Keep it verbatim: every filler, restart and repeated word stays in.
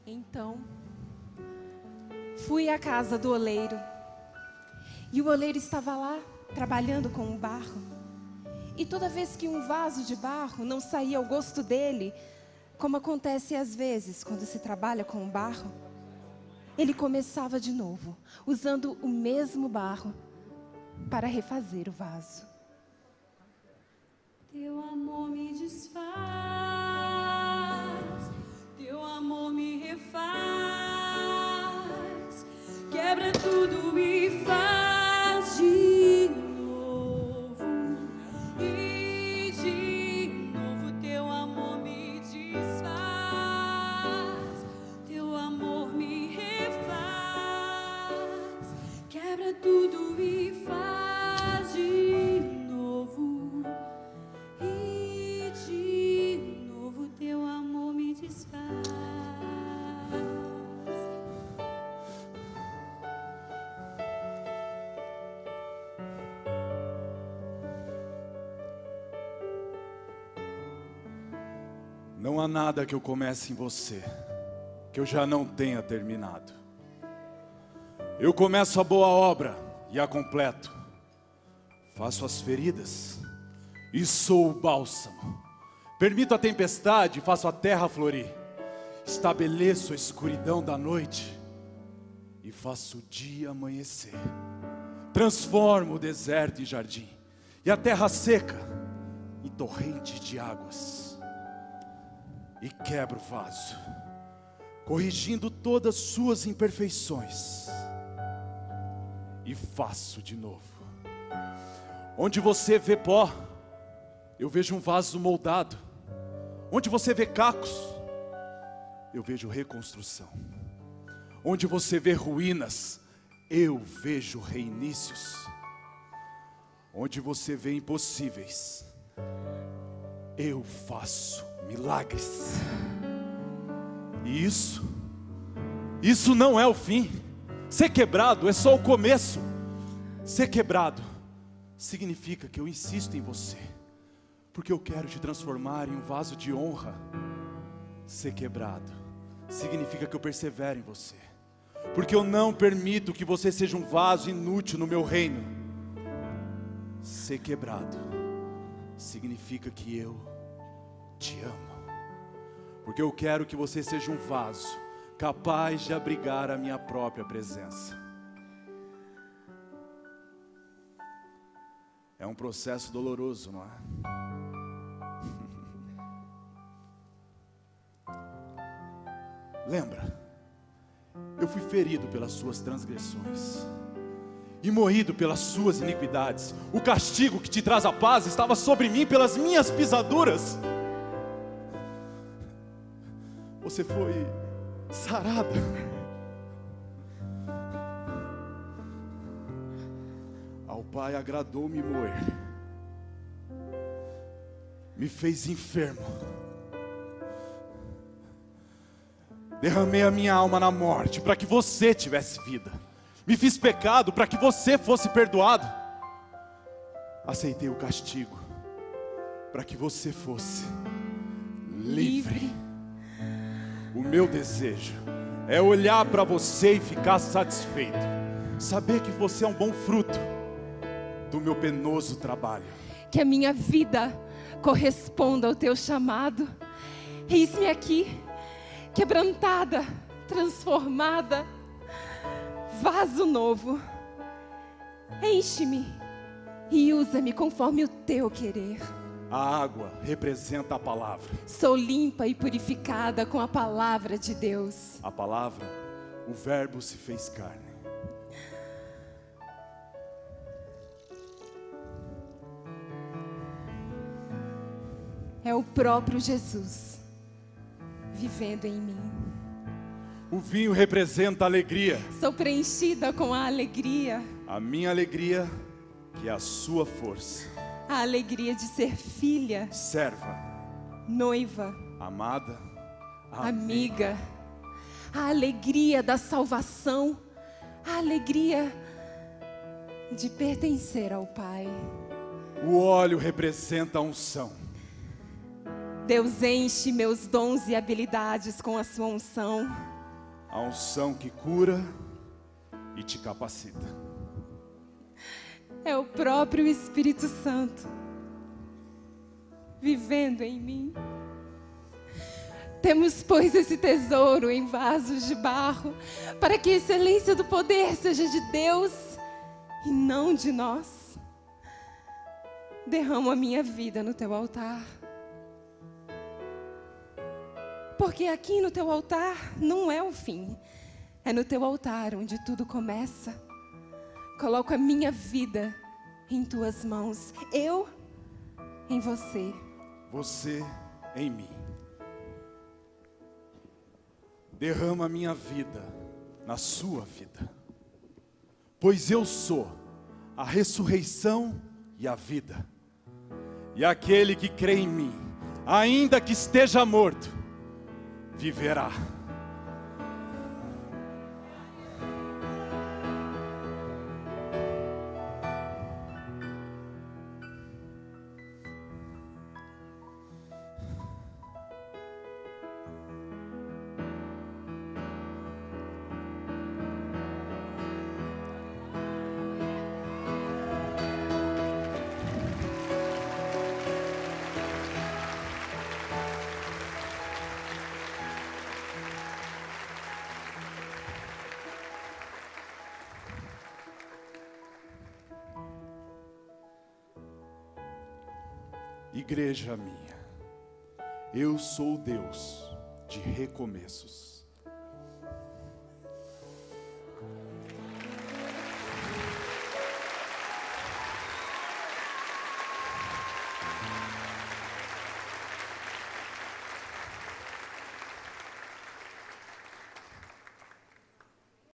Então, fui à casa do oleiro. E o oleiro estava lá, trabalhando com o barro. E toda vez que um vaso de barro não saía ao gosto dele, como acontece às vezes quando se trabalha com o barro, ele começava de novo, usando o mesmo barro para refazer o vaso. Teu amor me desfaz, teu amor me refaz, quebra tudo e faz de novo, e de novo teu amor me desfaz, teu amor me refaz, quebra tudo e faz de novo, e de novo teu amor me desfaz. Não há nada que eu comece em você que eu já não tenha terminado. Eu começo a boa obra e a completo. Faço as feridas e sou o bálsamo. Permito a tempestade e faço a terra florir. Estabeleço a escuridão da noite e faço o dia amanhecer. Transformo o deserto em jardim e a terra seca em torrente de águas. E quebro o vaso, corrigindo todas suas imperfeições, e faço de novo. Onde você vê pó, eu vejo um vaso moldado. Onde você vê cacos, eu vejo reconstrução. Onde você vê ruínas, eu vejo reinícios. Onde você vê impossíveis, eu faço milagres. E isso, isso não é o fim. Ser quebrado é só o começo. Ser quebrado significa que eu insisto em você, porque eu quero te transformar em um vaso de honra. Ser quebrado significa que eu persevero em você, porque eu não permito que você seja um vaso inútil no meu reino. Ser quebrado significa que eu te amo, porque eu quero que você seja um vaso capaz de abrigar a minha própria presença. É um processo doloroso, não é? Lembra, eu fui ferido pelas suas transgressões e moído pelas suas iniquidades. O castigo que te traz a paz estava sobre mim pelas minhas pisaduras. Você foi sarada. Ao Pai agradou-me moer, me fez enfermo. Derramei a minha alma na morte para que você tivesse vida. Me fiz pecado para que você fosse perdoado. Aceitei o castigo para que você fosse livre. livre. O meu desejo é olhar para você e ficar satisfeito. Saber que você é um bom fruto do meu penoso trabalho. Que a minha vida corresponda ao teu chamado. Eis-me aqui, quebrantada, transformada, vaso novo. Enche-me e usa-me conforme o teu querer. A água representa a palavra. Sou limpa e purificada com a palavra de Deus. A palavra, o verbo se fez carne. É o próprio Jesus vivendo em mim. O vinho representa a alegria. Sou preenchida com a alegria. A minha alegria, que é a sua força. A alegria de ser filha, serva, noiva, amada, amiga. A alegria da salvação. A alegria de pertencer ao Pai. O óleo representa a unção. Deus enche meus dons e habilidades com a sua unção. A unção que cura e te capacita. É o próprio Espírito Santo vivendo em mim. Temos, pois, esse tesouro em vasos de barro, para que a excelência do poder seja de Deus e não de nós. Derramo a minha vida no teu altar. Porque aqui no teu altar não é o fim. É no teu altar onde tudo começa. Coloco a minha vida em tuas mãos. Eu em você. Você em mim. Derrama a minha vida na sua vida. Pois eu sou a ressurreição e a vida. E aquele que crê em mim, ainda que esteja morto, viverá. Igreja minha, eu sou o Deus de recomeços.